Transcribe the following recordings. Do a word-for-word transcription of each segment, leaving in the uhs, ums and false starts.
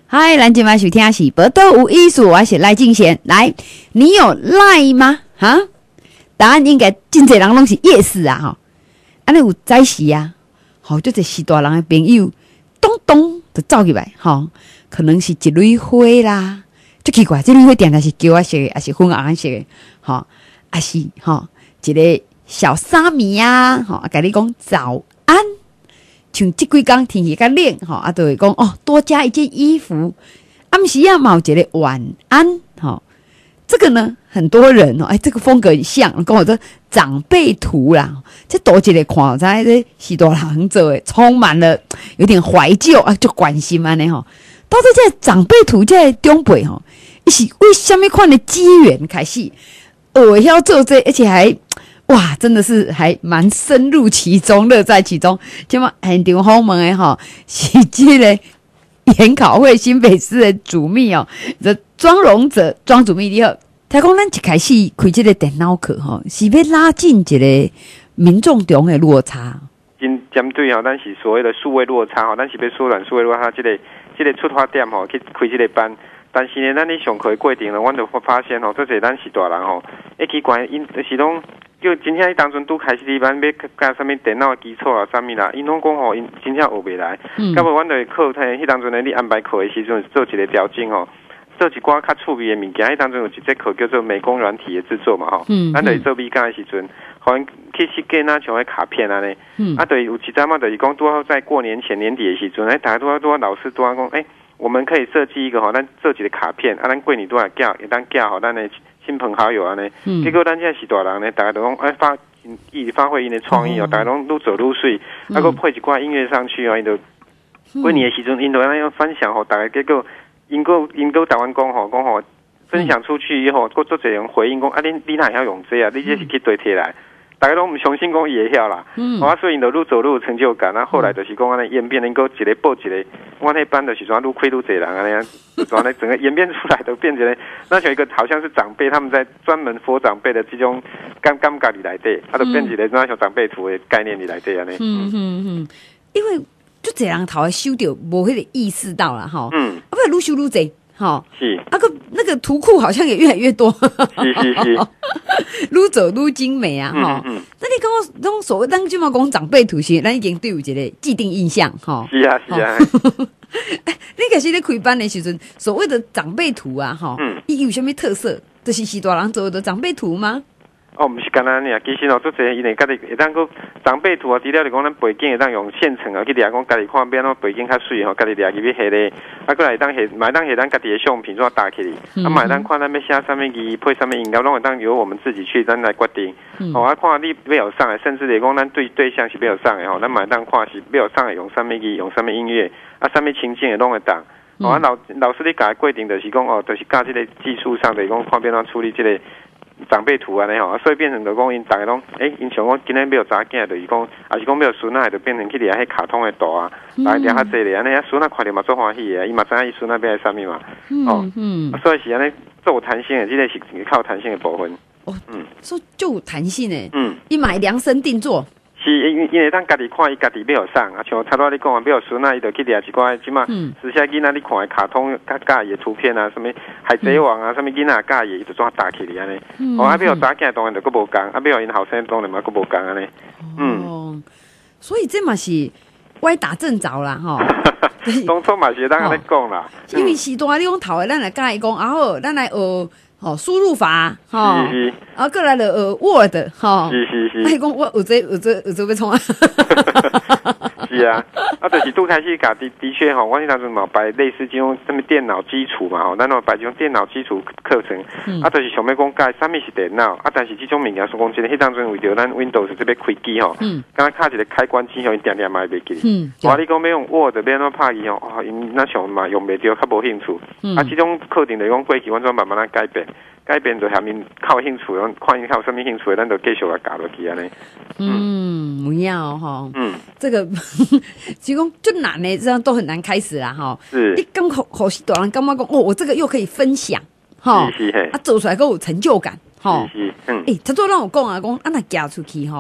嗨，咱今晚收听的是报道有艺术，我是赖敬贤。来，你有赖吗？哈，答案应该真侪人拢是 yes 啊，哈。安尼有早时啊，吼，就这时大人的朋友，咚咚就走入来，吼，可能是一蕊花啦，就奇怪，这蕊花定定是叫我色的，还是粉红色的，吼，还是吼一个小沙弥啊，吼，甲你讲早安。像这几天天气较冷，吼，啊，就会讲哦，多加一件衣服。暗时啊，嘛有一个晚安，吼，这个呢，很多人哦，哎，这个风格很像，跟我的长辈图啦，这多一个看，在这许多人做的，充满了有点怀旧啊，就关心安尼吼。到底这长辈图这中辈吼，伊是为什么款的机缘开始，我要做这，而且还。哇，真的是还蛮深入其中，乐在其中。今嘛很场访问的吼，是这个研考会新北市的主秘哦，这庄荣哲庄主秘你好。听讲咱一开始开这个电脑课吼，是要拉近一个民众中的落差。 针针对吼，咱是所谓的数位落差吼，咱是要缩短数位落差，这个这个出发点吼，去开这个班。但是呢，咱咧上课的过程呢，阮就发现吼，这些咱是大人吼，一奇怪，因就是拢。就真正伊当阵拄开始哩班要教啥物电脑基础啊，啥物啦，因拢讲吼，因真正学袂来。嗯。到尾阮就会课迄当阵呢，你安排课的时阵做一个调整吼，做一寡较趣味的物件。迄当阵有一节课叫做美工软体的制作嘛吼。嗯。咱就是做美工的时阵，互因去设计那像迄卡片安尼。嗯。啊，对，有一阵嘛，就是讲拄好在过年前年底的时阵，哎，大家拄好拄好老师拄好讲，哎，我们可以设计一个吼，咱做一个卡片，啊，咱过年拄好寄，会当寄互咱的。亲朋好友啊呢，嗯、结果咱现在是大人呢，大家都讲哎发，伊发挥因的创意哦，大家拢愈走愈水，啊个配一挂音乐上去哦，因就过年的时阵，因就安尼分享吼，大家结果因个因个台湾讲吼讲吼，分享出去以后，个做侪人回应讲啊，你你哪会晓用这啊？你这是去对摕来？大家拢唔相信讲伊会晓啦，嗯，啊，所以因就愈走愈有成就感。啊，后来就是讲安尼演变，能够一个报一个，我那班就是说愈亏愈侪人安尼，就安尼整个演变出来都变成了，那有一个好像是长辈他们在专门佛长辈的这种感感觉里来对，啊，就变一个那像长辈图的概念里来对安尼。 嗯嗯嗯，因为就这样头修掉，无迄个意识到啦哈，嗯，啊，不愈修愈侪。好， 是那个那个图库好像也越来越多， 是是是， 愈走愈精美啊！哈、嗯嗯，那你刚刚那种所谓当就嘛讲长辈图是，咱已经对有一个既定印象哈。 是啊是啊， 你可是咧开班的时阵，所谓的长辈图啊，哈，嗯，伊有什么特色？就是是大人做的长辈图吗？ 哦，不是简单尔，其实哦，做这因为家己会当个长辈图啊，除了是讲咱背景会当用现成啊，去掠讲家己看变怎背景较水吼，家己掠入去下咧，啊，过来当下买当下咱家己的相片怎搭起哩，嗯、啊，买当看咱要写啥物字，配啥物音乐，拢会当由我们自己去咱来决定。嗯、哦，啊，看你要有上的，甚至来讲咱对对象是要有上的吼，咱买当看是要有上的用啥物字，用啥物音乐，啊，啥物情境的拢会当。哦，啊，老老师你教的规定就是讲哦，就是教这个技术上的讲看变怎处理这个。长辈图安尼吼，所以变成就讲因大家拢，诶，因像讲今日要有查囝，就是讲，还是讲要有孙仔，就变成去掠迄卡通的图啊，来掠较济咧，安尼啊孙仔看着嘛做欢喜的，伊嘛知影伊孙仔要啥物嘛，哦，嗯，所以是安尼做有弹性的，这个是靠弹性的部分。 哦，嗯，所以就有弹性诶，嗯，伊买量身定做。 是因因为咱家己看伊家己要有送啊，像差不多你讲啊，要有孙仔伊就去掠一寡即嘛，时下囡仔你看的卡通较介意的图片啊，什么海贼王啊，什么囡仔介意伊就怎搭起哩安尼。哦，啊，要有查囝当然就佫无共，啊，要有因后生当然嘛佫无共安尼。嗯， 哦，所以这嘛是歪打正着啦，吼。 当初嘛是当安尼讲啦， 因为时代你讲头的，咱来甲伊讲，啊好，咱来学。哦，输入法，哈，啊，过来了，呃 ，Word， 哈， 是是是， 他讲我有这有这有这要创啊， 是啊，啊，就是拄开始教的的确吼，我当时嘛摆类似这种什么电脑基础嘛吼，咱哦摆这种电脑基础课程，嗯、啊，就是想要讲教啥物是电脑，啊，但是这种物件说讲真的，迄当阵为着咱 Windows 这边开机吼，嗯，刚刚卡一个开关机吼，因点点嘛袂记，嗯，我你讲要用 Word 要怎拍伊吼，哦，因那想嘛用袂着，较无兴趣，嗯、啊，这种课程来讲过去，我怎慢慢来改变。改变就下面靠兴趣，看因靠什么兴趣，咱就继续来教落去安尼。 嗯，不要哈。嗯，这个其实就难呢，这样都很难开始啦哈。是，你刚好好是大人干嘛讲哦，我这个又可以分享哈，啊，做出来够有成就感哈。是是，嗯，诶，他做让我讲啊，讲啊那嫁出去哈，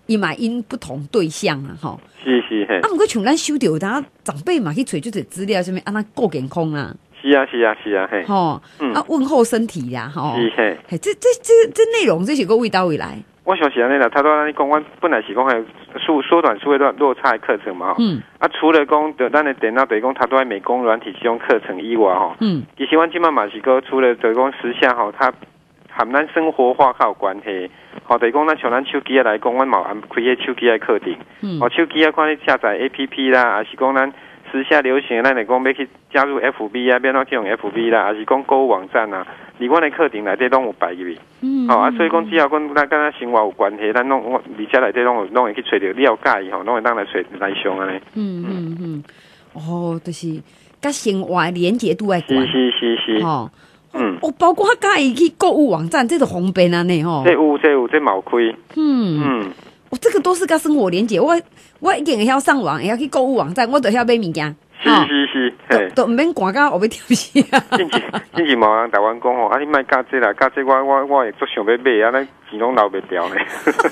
伊嘛因不同对象啊，吼。 是是嘿。 啊，毋过像咱收到，咱长辈嘛去找就是资料，什么安那顾健康啊。 是啊是啊是啊嘿。 吼、嗯，啊问候身体呀，吼。 是嘿。 嘿，这这这这内容这是个味道未来。 我想是安尼啦，他都安尼讲，我本来是讲还有缩缩短数位落落差的课程嘛，嗯，啊，除了讲的咱的电脑，等于讲他都在美工软体这种课程以外，吼，嗯，其实阮即满嘛是个除了等于讲时下吼，它和咱生活化较有关系，吼，等于讲咱像咱手机来讲，阮嘛安开个手机的课程，嗯，哦，手机啊，看你下载 A P P 啦，还是讲咱时下流行的，咱来讲要去加入 F B 啊，变怎去用 F B 啦，还是讲购物网站啊。伫阮的课程内底拢有摆入去，嗯，好、哦、啊，所以讲只要讲咱跟咱生活有关系，咱拢我而且内底拢有拢会去找着了解伊吼，拢会当来找来上安尼。 嗯嗯嗯，哦，就是甲生活的连结度爱关， 是是是是， 吼、哦，嗯，哦，包括甲伊去购物网站，这个方便安尼吼。 这有这有这冇开， 嗯嗯，哦，这个都是甲生活连结。我我已经会晓上网，会晓去购物网站，我都晓买物件。 是是是， 嘿，都唔免赶到后要跳死啊！ 真是真是冇人台湾讲吼，啊你莫教这啦，教这我我我会足想要买啊，咱钱拢留袂掉呢。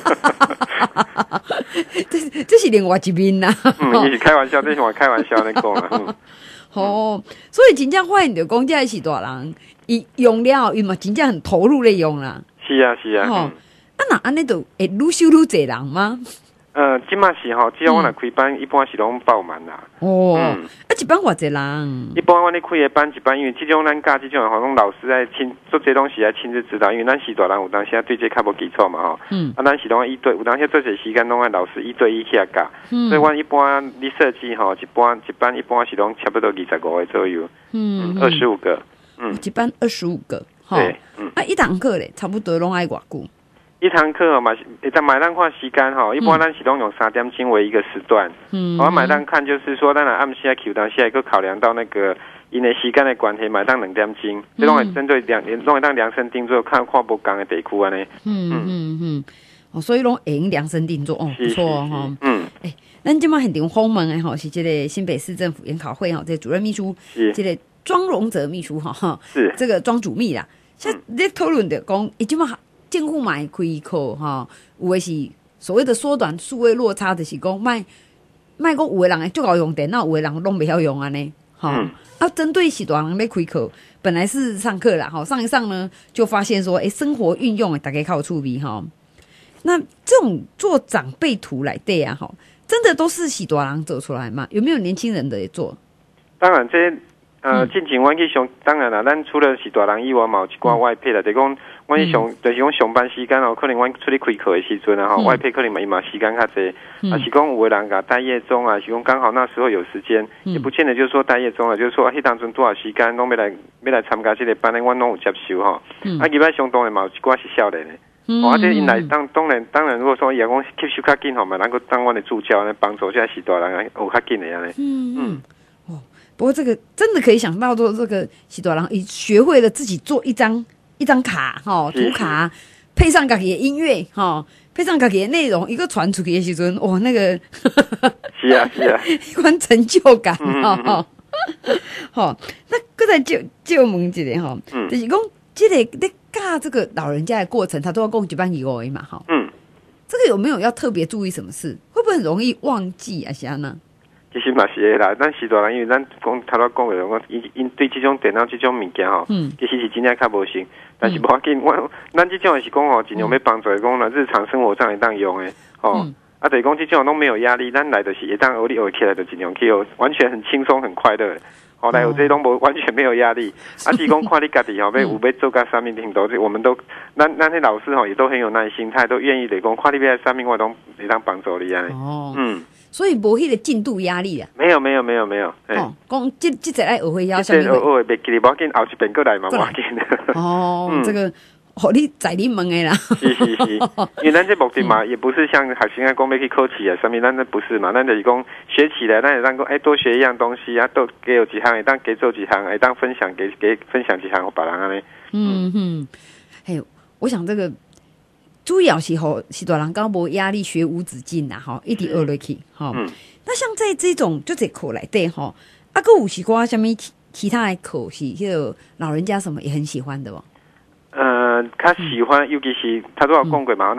这这是另外一面啦。 嗯，伊是开玩笑，这是我开玩笑咧讲啦。嗯， 哦，所以真正发现着讲，这是大人，伊用了，伊嘛真正很投入咧用啦。 是啊是啊。 吼、哦，啊那安尼就会愈收愈济人吗？ 呃，即马是吼，只要我来开班，嗯、一般是拢爆满啦。 哦，嗯、啊，一般偌济人？ 一般我咧开的班一班，因为即种咱教即种吼，拢老师在亲做这东西来亲自指导，因为咱是大人有当时对这较无基础嘛吼。嗯。啊，咱是拢一对，有当时做些时间拢爱老师一对一起来教。嗯。所以阮一般你设计吼，一般一班一般是拢差不多二十五个左右。嗯。二十五个。 嗯。一班二十五个。对。嗯。啊，一堂课咧，差不多拢爱偌久？ 一堂课嘛，会当买单看时间吼，一般咱是拢用三点钟为一个时段。嗯，我买单看就是说，咱来暗时啊 Q 当时还个考量到那个因为时间的关系，买单两点钟，这拢会针对量，拢会当量身定做，看看不同的地区安尼。 嗯嗯嗯，哦，所以拢会用量身定做，哦，不错哈。嗯，哎、欸，咱今麦现场访问的吼是这个新北市政府研考会哈，这个主任秘书，这个庄荣泽秘书哈，是这个庄主秘啦。像在讨论的讲，伊今麦政府嘛开课哈，有的是所谓的缩短数位落差，就是讲卖卖讲有的人会足够用电脑，有的人拢袂晓用安尼，哈、嗯。啊，针对许多人咧开课，本来是上课啦，哈，上一上呢，就发现说，哎、欸，生活运用大概靠触笔哈。那这种做长辈图来对啊，哈，真的都是许多人做出来吗？有没有年轻人的也做？ 当然这。呃，进前阮去上，当然啦，咱除了是大人以外，嘛有一寡外配啦。就是讲，阮去上，就是讲上班时间哦，可能阮出去开课的时阵啊，吼、嗯，外配可能嘛伊嘛时间较济，嗯、啊是讲有的人甲待业中啊，是讲刚好那时候有时间，嗯、也不见得就是说待业中啊，就是说啊，迄当阵多少时间拢要来要来参加这个班的，阮拢有接受吼。嗯、啊，伊摆相当的嘛有一寡是少年的，嗯、哦，啊，这因来当当然当然，如果说伊讲吸收较紧吼嘛，能够当阮的助教来帮助这些大人学较紧的安尼。嗯嗯。 不过这个真的可以想到说，这个许多人学会了自己做一张一张卡哈，图卡配上自己的音乐哈，配上自己的内容，一个传出去的时阵，哇，那个是啊是啊， 一款成就感哈哈。好，那刚才就就问一个哈，就是讲这个在教这个老人家的过程，他都要讲一班语文嘛哈。嗯，这个有没有要特别注意什么事？会不会很容易忘记啊？像呢？ 其实嘛是的啦，咱时大人因为咱讲头拄讲的，讲因因对这种电脑这种物件吼，嗯、其实是真正较无信。但是无要紧，我咱这种是讲吼，尽量要帮助讲啦，日常生活上会当用的，吼、嗯。啊，就是讲这种拢没有压力，咱来就是会当学你学起来就尽量去学，完全很轻松很快乐。后来有这种无完全没有压力，啊，是讲看你家己吼，要有要做到啥物程度，我们都咱咱那老师吼也都很有耐心，他也都愿意来讲，看你要啥物我都会当帮助你安尼。哦，嗯。所以无迄个进度压力啊？ 没有没有没有没有。哦， 讲这这只爱学会晓啥物？ 学会袂记哩，无要紧，后一遍过来嘛，无要紧。 哦，嗯、这个，互你在你问的啦。 是是是，因为咱这目的嘛，也不是像学生啊讲要去考试啊，啥物，咱那不是嘛，咱就是讲学起来，咱也当讲，哎，多学一样东西啊，都给有几项，会当给做几项，会当分享给给分享几项，别人安尼。 嗯哼，嘿，我想这个。主要是吼，是大人刚无压力，学无止境啦，吼，一直学落去，吼。嗯、那像在这种就这课内底吼，啊，个有是讲什么其他的课是，迄个老人家什么也很喜欢的哦。 呃，他喜欢，嗯、尤其是他都有讲过嘛，咱、嗯、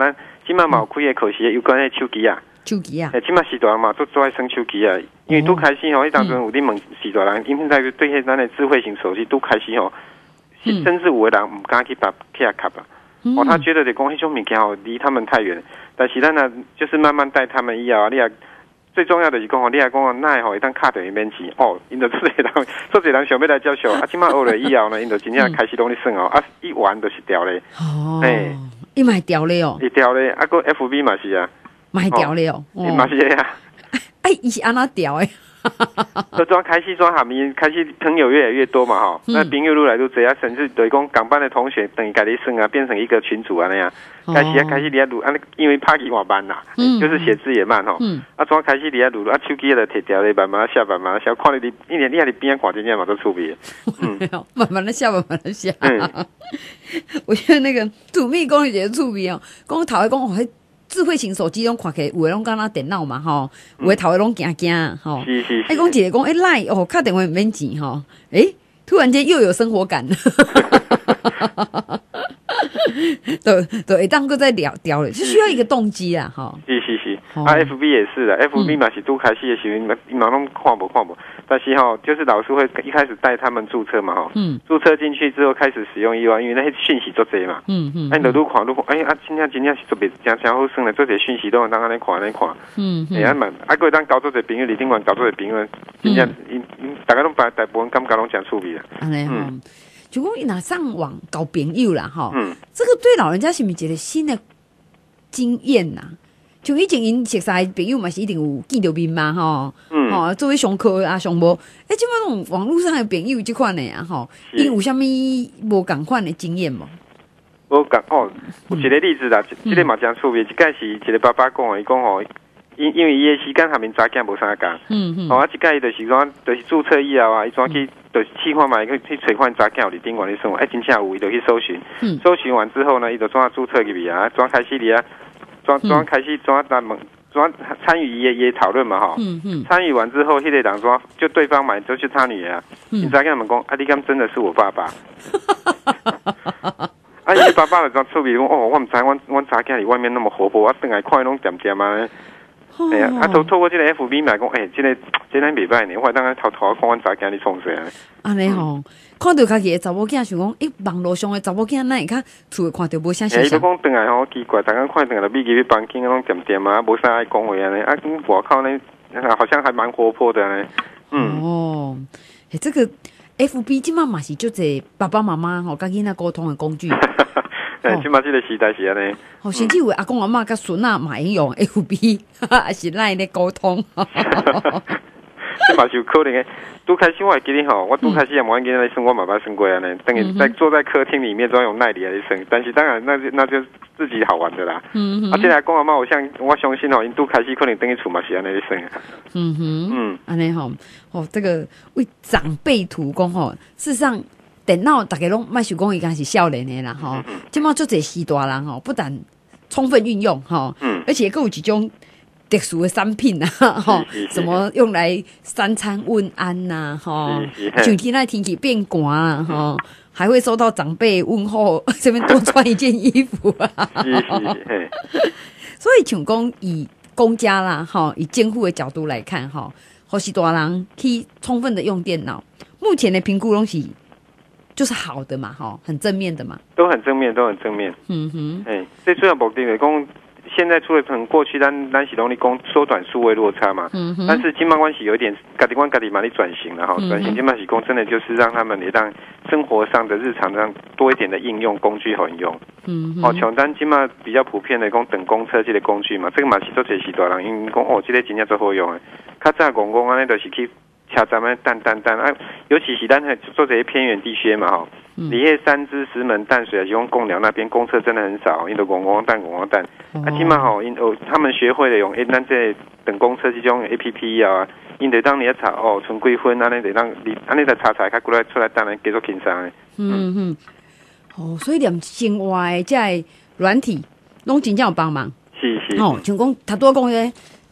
即马嘛有开个可惜有关迄手机啊， 手机啊， 诶，即马时大人嘛都做爱耍手机啊，因为拄开始吼，迄当阵有伫问时大人，因为在对迄咱的智慧型手机拄开始吼，甚至有的人唔敢去把去啊卡啊，哦，他觉得就讲迄种物件吼离他们太远，但是咱呢就是慢慢带他们以后啊，你啊。最重要的是讲吼，你来讲那吼，一旦卡等于免钱哦，因着做一人做一人想要来教授，啊，即马学了以后呢，因着真正开始拢咧算哦，啊，一玩就是掉咧， 哦，哎，伊嘛掉咧哦， 伊掉咧，啊，个 F B 嘛是啊， 嘛掉咧哦， 嘛是啊， 哎，伊是安怎掉诶？ 就装开始装下面开始朋友越来越多嘛哈，那朋友越来越多啊，甚至对讲港班的同学等于家己算啊，变成一个群组啊那样，开始啊开始你啊录啊，因为拍起晚班啦，就是写字也慢哈，啊装开始你啊录啊手机就摕掉咧，慢慢下慢慢下，看你一年你啊你边看真正嘛都出别， 嗯，慢慢的下慢慢的下，嗯，我觉得那个土蜜公也出别哦，讲头一讲哦。智慧型手机拢看起来，有诶拢敢若电脑嘛吼，有诶头诶拢惊惊吼。 是是。 哎，讲一个讲哎赖哦，打电话免钱吼，哎，突然间又有生活感。对对，会当个在聊聊了，是需要一个动机啊，哈。 是是是，啊 ，F B 也是的 ，F B 嘛是拄开始的时候，你嘛拢看无看无，但是哈，就是老师会一开始带他们注册嘛，哈，嗯，注册进去之后开始使用以外，因为那些讯息做侪嘛，嗯嗯，哎，你愈看愈看，哎啊，真正真正是特别真真好耍的，做些讯息都能当安尼看安尼看，嗯嗯，哎啊嘛，啊个当交做者朋友，你顶晚交做者朋友，真正因因大家拢把大部分感觉拢真趣味啦， 嗯。就讲伊若上网交朋友啦，哈、嗯，这个对老人家是毋是一个新的经验呐？像以前因熟悉朋友嘛是一定有见到面嘛，吼，嗯，吼、哦，作为上课啊上无，哎，即摆种网络上的朋友即款的啊，吼，因有啥物无共款的经验无？ 无共哦，有一个例子啦，即、嗯、个嘛真趣味，一届是一个爸爸讲的，伊讲吼。因因为伊的时间下面查囝无啥共，嗯嗯，哦啊，一届伊就是讲，就是注册以后啊，伊怎去，就是试看嘛，去去找看查囝有伫顶管咧算，哎，真正有，伊就去搜寻，嗯，搜寻完之后呢，伊就怎啊注册入去啊，怎开始哩啊，怎怎开始怎来问，怎参与伊的伊的讨论嘛，吼，嗯嗯，参与完之后，迄个人怎就对方嘛，就是他女儿，嗯，你查囝们讲，啊，你敢真的是我爸爸？啊，伊爸爸就怎趣味讲，哦，我唔知，我我查囝里外面那么活泼，我等下看拢点点啊。哎呀，啊，透透过这个 F B 来讲，哎，这个这个袂歹呢，我当然偷偷看阮查囝哩创啥。 安尼吼，看到家己的查某囝，想讲，诶，网络上的查某囝，哪会较厝看到无啥现象？哎， 就讲等下吼奇怪，大家看等下秘籍去房间拢点点啊，无啥爱讲话安尼，啊，外口呢，好像还蛮活泼的呢。嗯。 哦，哎，这个 F B 即马嘛是就这爸爸妈妈吼，甲囡仔沟通的工具。 哎，即马这个时代是安尼。 哦，甚至有阿公阿嬷甲孙仔嘛会用 F B， 还是赖咧沟通。 这嘛是有可能的。拄开始我还记得吼，我拄开始也冇跟来生，我妈妈生过安尼，等于在坐在客厅里面都要用耐力来生，但是当然那那就自己好玩的啦。嗯哼。啊，现在公阿嬷，我像我相信吼，因拄开始可能等于厝嘛是安尼咧生。 嗯哼。嗯，安尼吼，哦，这个为长辈图讲吼，事实上。电脑大家拢莫想讲伊敢是少年的啦吼，即马做侪时大人吼，不但充分运用吼，嗯、而且更有一种特殊的产品啊吼，什么用来三餐问安呐、啊、吼，像现在天气变寒啊吼，还会收到长辈问候，这边多穿一件衣服啊。所以像讲以公家啦吼，以监护的角度来看吼，或是大人去充分的用电脑，目前的评估拢是。就是好的嘛，哈，很正面的嘛， 都很正面，都很正面。嗯哼，哎，最主要目的是讲，现在除了从过去咱咱是拢咧讲缩短数位落差嘛，嗯哼，但是经贸关系有一点，家己关家己嘛咧转型了哈，转型经贸是讲真的就是让他们也让生活上的日常上多一点的应用工具好用。嗯，哦，像咱经贸比较普遍的讲等公车这类工具嘛，这个嘛是做这些大人因为讲哦，这个真正最好用的，较早讲讲安尼就是去。车站们等等等啊，尤其是咱做这些偏远地区嘛吼，你迄三芝、石门、淡水啊，用贡寮那边公车真的很少，因为公公蛋、公公蛋，啊，起码吼，因哦，他们学会了用诶，咱这等公车这种 A P P 啊，因得当你要查哦，存几分安尼得当你安尼再查查，较过来出来等来继续轻松的。嗯嗯， 哦，所以连生活的这软体，拢真正有帮忙。 是是。 哦，像讲他多讲诶。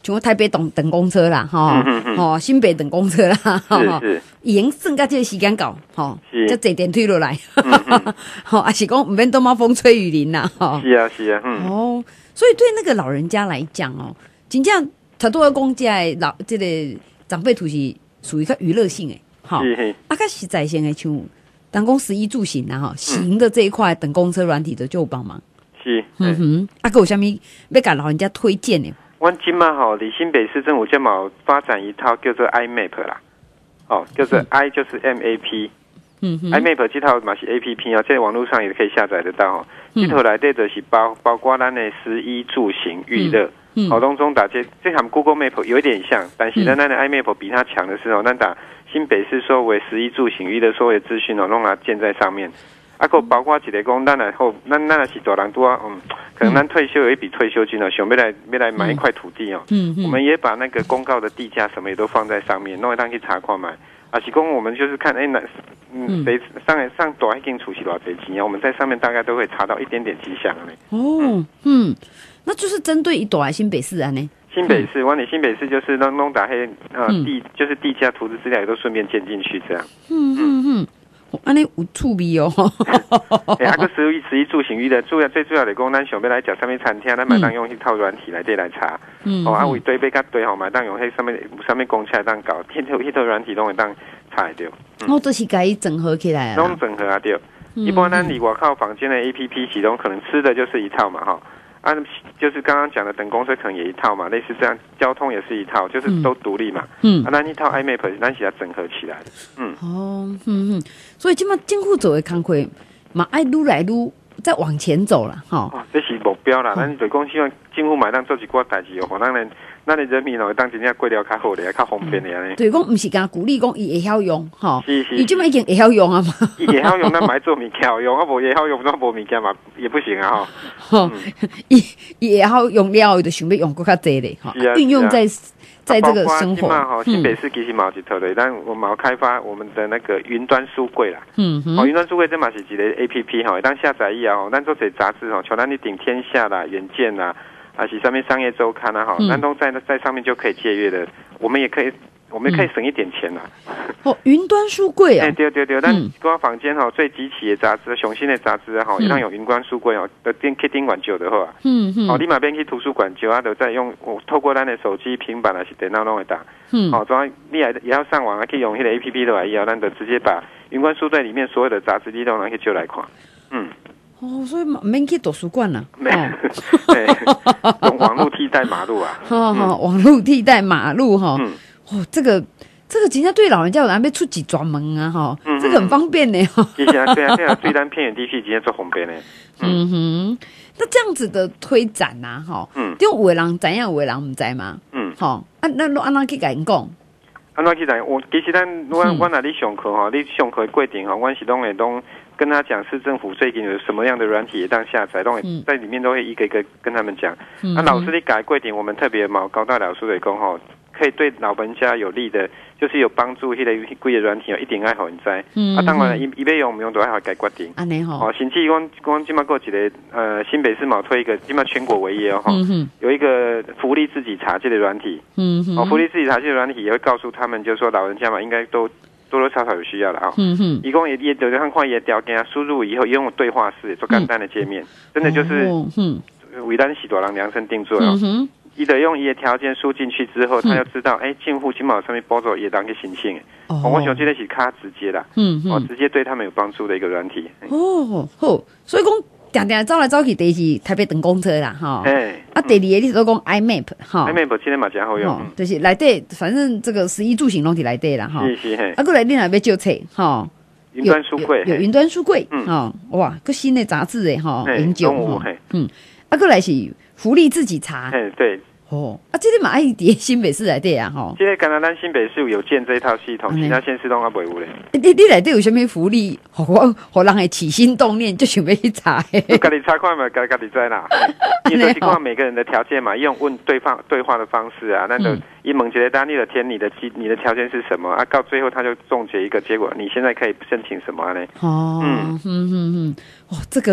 像台北等等公车啦，吼、 嗯嗯吼、新北等公车啦，吼， 是是， 已经算到这个时间到，吼， 是才坐电梯落来， 嗯嗯吼，还是讲唔免多嘛风吹雨淋啦，吼。 是啊是啊，嗯， 哦，所以对那个老人家来讲哦，真正他都要讲这个老这个长辈图是属于较娱乐性的，哈， 是嘿， 啊，较实在性的像当公食衣住行啊，哈，行的这一块等公车软体的就有帮忙。 是， 嗯哼，啊，还有啥物要给老人家推荐的？ 阮今嘛吼，离新北市政府这嘛有发展一套叫做 iMap 啦，哦，就是 I 就是 M A P。 嗯哼 iMap 这套嘛是 A P P 啊，在网络上也可以下载得到哦。这套内底就是包包括咱的食衣住行娱乐， 嗯好当中打这这和 Google Map 有一点像，但是咱咱的 iMap 比它强的是哦，咱打新北市所有的食衣住行娱乐所有的资讯哦，弄它建在上面。啊，个包括一个讲，咱来后，咱咱也是大人多啊，嗯，可能咱退休有一笔退休金哦，想要来要来买一块土地哦， 嗯嗯我们也把那个公告的地价什么也都放在上面，弄一当去查看买。啊，是讲我们就是看，哎，那嗯，谁上上大一间厝是多少钱啊？我们在上面大概都会查到一点点迹象呢。 哦，嗯，那就是针对一朵新北市啊呢。 新北市，我你新北市就是弄弄打黑呃地，就是地价、图纸资料也都顺便建进去这样。 嗯嗯嗯。安尼有趣味哦！ 哎，啊个食衣食衣住行娱乐，主要最主要的讲，咱想要来食啥物餐厅，咱买当用迄套软体来对来查。嗯，哦，啊为对比甲对吼，买当用迄上面上面公车当搞，迄套迄套软体拢会当查得到。 哦，都是该整合起来啊。 拢整合啊对。一般咱离外靠房间的 A P P 系统，可能吃的就是一套嘛哈。啊，就是刚刚讲的等公车可能也一套嘛，类似这样，交通也是一套，就是都独立嘛。嗯，啊，那一套 iMap 咱是要整合起来的。嗯， 哦，嗯嗯，所以今嘛政府做的工作嘛，爱愈来愈再往前走了哈。 哦，这是目标啦，咱就讲希望政府买当做一寡代志哦，当然。咱的人民哦，当真正过了较好咧，较方便咧安尼。 对，讲唔是讲鼓励讲伊会晓用，吼， 是是， 伊即摆已经会晓用啊嘛。 伊会晓用，咱买做物件用，啊无会晓用，咱无物件嘛也不行啊吼。吼，伊伊会晓用了，伊就想要用更较济咧，吼，运用在在这个生活。 包括新北市其实嘛有一套的，但我们要开发我们的那个云端书柜啦。嗯哼。哦，云端书柜这嘛是一个 A P P 吼，当下载以后，咱做这杂志吼，像咱你顶天下啦、远见啦。啊，是上面商业周刊啊，哈，南东在在上面就可以借阅的，我们也可以，我们也可以省一点钱啦。 哦，云端书柜啊， 哎，对对对，咱光房间哈，最集齐的杂志、雄心的杂志啊，哈，一样有云端书柜哦，的电可以顶管久的话，嗯嗯，哦，立马边去图书馆久啊，都在用，我透过咱的手机、平板还是电脑拢会打，嗯，好，主要你也也要上网啊，可以用那个 A P P 的来要，咱就直接把云端书柜里面所有的杂志、你都拿去就来看，嗯。 哦，所以唔免去图书馆啦， 没，用网络替代马路啊， 哈哈，网络替代马路哈，哦，这个这个真正对老人家有人要出几专门啊哈，这个很方便呢哈。 其实啊，对啊，对啊，对咱偏远地区直接做方便呢。 嗯哼，那这样子的推展呐，哈，嗯，因为有的人知影，有的人唔知嘛，嗯，好，啊，那那安怎去甲因讲？ 安怎去讲？我其实咱我我哪里上课哈，你上课规定哈，我是拢会拢跟他讲，市政府最近有什么样的软体也当下载，都会在里面都会一个一个跟他们讲。那、啊、老师你改规定，我们特别毛高大老师的讲吼，可以对老人家有利的，就是有帮助。迄个贵的软体哦，一定爱好人知。嗯，啊，当然伊伊要用唔用都爱好改决定。 安尼吼， 哦，甚至讲讲今麦过一个呃新北市毛推一个，今麦全国唯一哦，嗯、有一个福利自己查这个软体。嗯哦，福利自己查这个软体也会告诉他们，就是说老人家嘛，应该都。多多少少有需要了啊、哦，嗯哼，一共也也有看看也条件啊，输入以后用对话式做简单的界面，嗯、真的就是为咱许多人量身定做哦。嗯伊得用伊的条件输进去之后，他就知道，哎、嗯，进户金毛上面包着也当个申请，哦，我想这个是较直接的，嗯哦，直接对他们有帮助的一个软体。 哦，好，所以讲。定定走来走去，第一是台北等公车啦，哈。哎。啊，第二个你都讲 iMap 哈。 iMap 现在嘛真好用。哦， 就是内底，反正这个食衣住行拢伫内底啦，哈。 是是嘿。 啊，过来你若要借册，哈。 云端书柜。 有云端书柜，嗯，哦，哇，个新的杂志诶，哈，研究哈。嗯。啊，过来是福利自己查。 哎，对。 哦，啊，这个嘛爱伫新北市内底啊，吼。 这个刚刚咱新北市有建这一套系统，其他县市都还袂有咧。 你你内底有啥物福利？互我互人会起心动念，就想要去查。 家己查看嘛，家家己知啦。你就是看每个人的条件嘛，用问对方对话的方式啊，那个一问一个单你的填你的基你的条件是什么啊？到最后他就总结一个结果，你现在可以申请什么呢？ 哦，嗯嗯嗯嗯，哦，这个。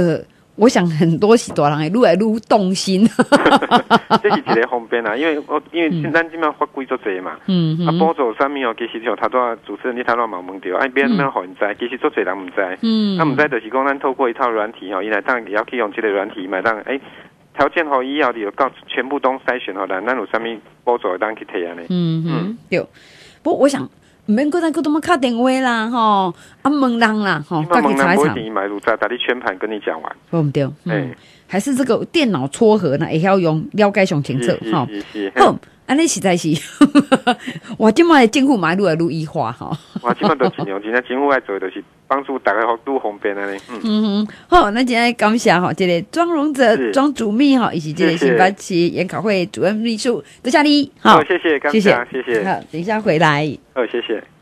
我想很多是大人会愈来愈动心。 这是一个方便啊，因为我因为咱即马法规足济嘛，嗯，啊补助啥物哦，其实像头拄仔主持人你头拄仔嘛问到，啊别怎互因知，其实足济人毋知，嗯，啊毋知就是讲咱透过一套软体吼，伊来当也要去用这个软体，买当诶。条件好以后，你就到全部都筛选好了，咱有啥物补助当去摕安尼？ 嗯嗯，对。不过我想，唔免搁再搁多么敲电话啦，吼，啊问人啦，吼， 家己查一查。买入在打你全盘跟你讲完， 对不对？嗯，还是这个电脑撮合呢，会晓用了解上清楚，吼。好，安尼实在是，我即摆政府买愈来愈易化，吼。 我即摆都尽量，真正政府爱做就是帮助大家好愈方便安尼。 嗯哼，好，那今天感谢吼，这个庄荣哲庄主秘吼，以及这个新北市研考会主任秘书，多谢你， 好，谢谢， 谢谢， 谢谢， 好，等一下回来， 好，谢谢。